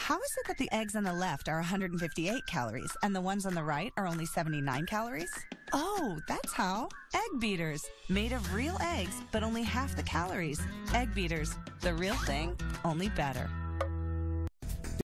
How is it that the eggs on the left are 158 calories and the ones on the right are only 79 calories? Oh, that's how. Egg Beaters, made of real eggs, but only half the calories. Egg Beaters, the real thing, only better.